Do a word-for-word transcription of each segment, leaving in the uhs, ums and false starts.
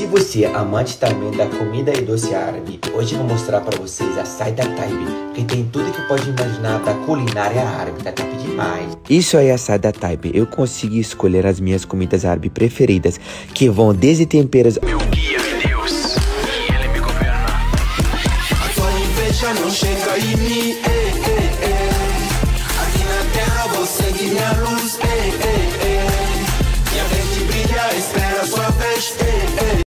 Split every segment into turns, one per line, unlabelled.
Se você é amante também da comida e doce árabe, hoje eu vou mostrar para vocês a Saida Taibé, que tem tudo que pode imaginar da culinária árabe, tá top demais. Isso aí é a Saida Taibé, eu consegui escolher as minhas comidas árabes preferidas, que vão desde temperos...
Meu guia é Deus, e Ele me governa. A tua inveja não chega em mim, ei, ei, ei. Aqui na terra você é minha luz, ei, ei, ei. Minha vez de brilhar, espera a sua vez, ei, ei.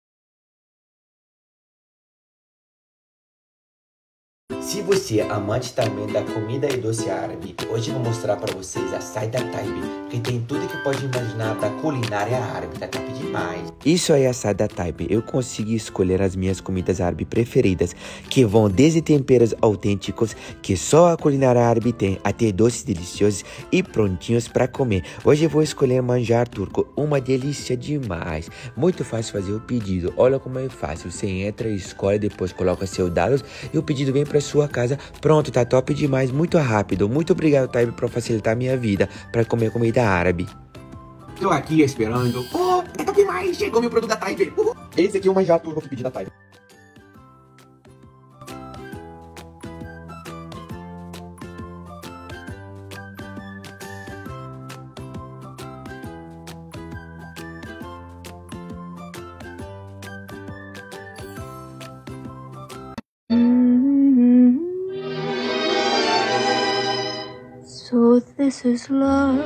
Se você é amante também da comida e doce árabe, hoje eu vou mostrar para vocês a Saida Taibé, que tem tudo que pode imaginar da culinária árabe, tá top demais. Isso aí é a Saida Taibé, eu consegui escolher as minhas comidas árabes preferidas, que vão desde temperos autênticos que só a culinária árabe tem, até doces deliciosos e prontinhos para comer. Hoje eu vou escolher manjar turco, uma delícia demais. Muito fácil fazer o pedido, olha como é fácil, você entra, escolhe, depois coloca seus dados e o pedido vem para sua casa. Pronto, tá top demais, muito rápido. Muito obrigado, Taibé, por facilitar a minha vida para comer comida árabe.
Tô aqui esperando. Oh, tá top demais, chegou meu produto da Taibé. Uhul. Esse aqui é o manjar turco que eu pedi da Taibé.
So this is love.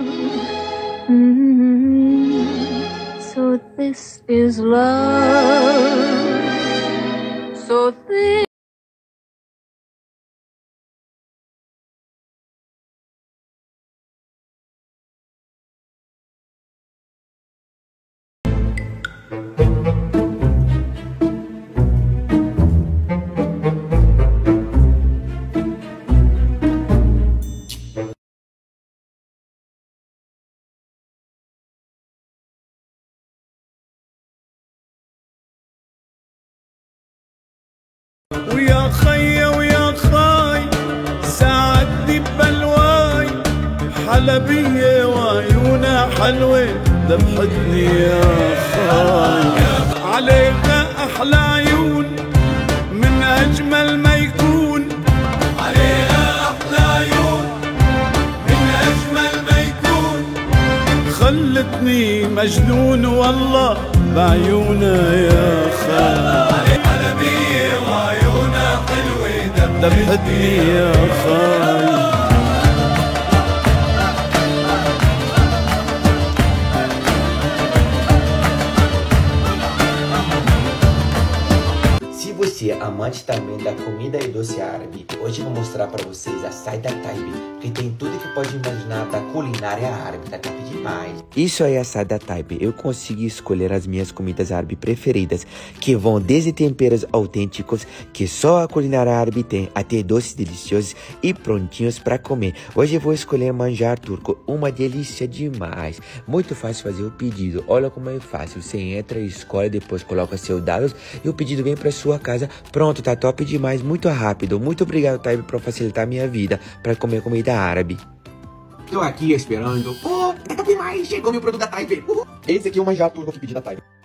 Mm-hmm. So this is love. So this.
ويا خي ويا خاي ساعدني ببلواي حلبية وعيونها حلوة ذبحتني يا خاي عليها أحلى عيون من أجمل ما يكون عليها أحلى عيون من أجمل ما يكون خلتني مجنون والله بعيونها يا خاي ذبحتني يا خاي.
Se você é amante também da comida e doce árabe, hoje eu vou mostrar para vocês a Saida Taibé, que tem tudo que pode imaginar da culinária árabe, tá top demais. Isso aí é a Saida Taibé, eu consegui escolher as minhas comidas árabes preferidas, que vão desde temperos autênticos que só a culinária árabe tem, até doces deliciosos e prontinhos para comer. Hoje eu vou escolher manjar turco, uma delícia demais. Muito fácil fazer o pedido, olha como é fácil, você entra, escolhe, depois coloca seus dados e o pedido vem para sua casa. Pronto, tá top demais, muito rápido. Muito obrigado, Taibé, por facilitar a minha vida para comer comida árabe.
Tô aqui esperando. Oh, tá top demais, chegou meu produto da Taibé. Uhul. Esse aqui é o manjar turco que eu pedi da Taibé.